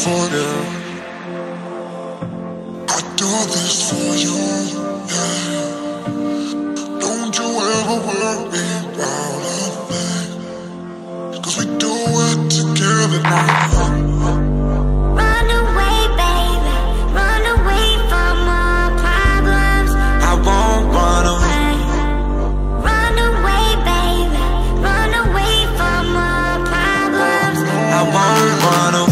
for you. I do this for you, yeah. Don't you ever worry about a thing, 'cause we do it together now. Run away, baby. Run away from all problems. I won't run away. Run away, baby. Run away from all problems. I won't run away.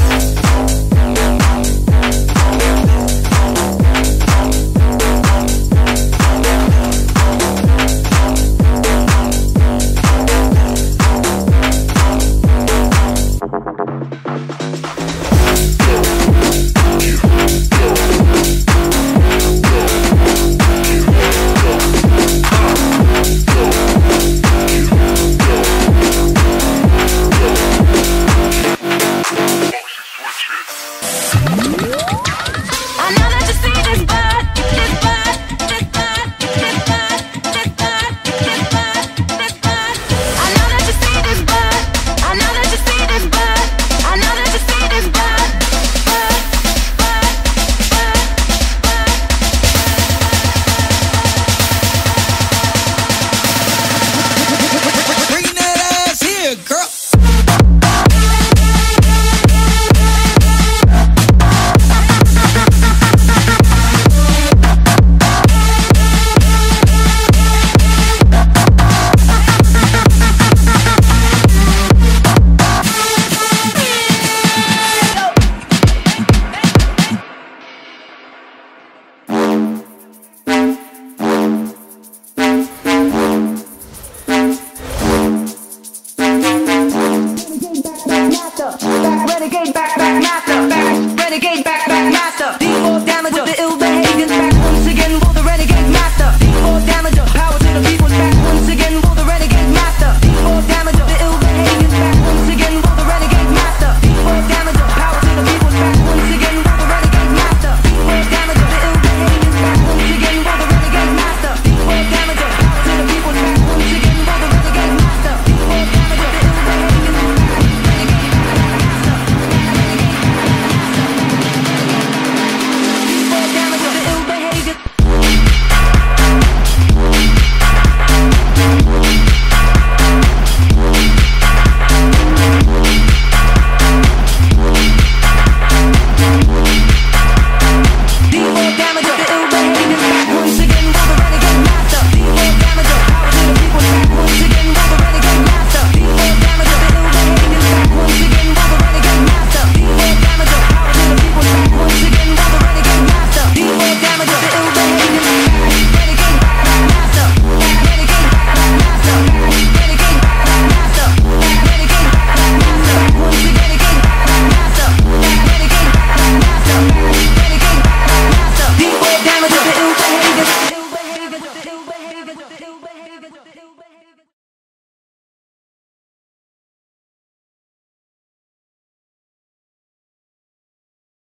Renegade back,